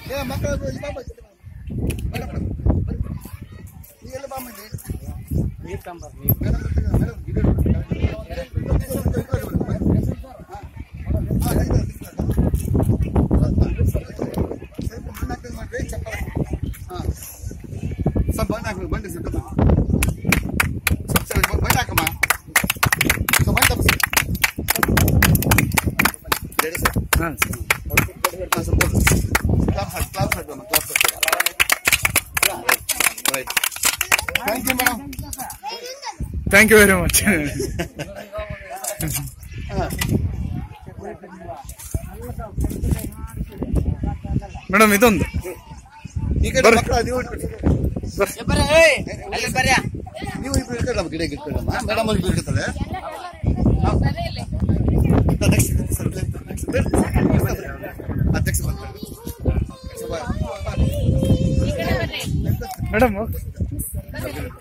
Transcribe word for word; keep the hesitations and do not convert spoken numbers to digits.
ಬಂಡಿ ಸಿಟ್ಟು ಬಂಡಿ ಹಾಕಮ್ಮ ಹಾಂ thank you madam thank you very much madam ಇದೊಂದು ಈ ಕಡೆ ನೀವು ಇಬ್ರು ಇಟ್ಕೊಳ್ಳ ಗಿಡ ಇಟ್ಕೊಳ್ಳಮ್ಮ ಮೇಡಮ್ ಅವ್ರು ಇಬ್ರು ಇಡ್ತಾರೆ ಅಧ್ಯಕ್ಷ ಮೇಡಮ್